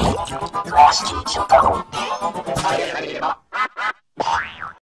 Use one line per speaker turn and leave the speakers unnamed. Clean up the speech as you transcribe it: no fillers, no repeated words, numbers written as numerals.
詳しき情報を伝えられれば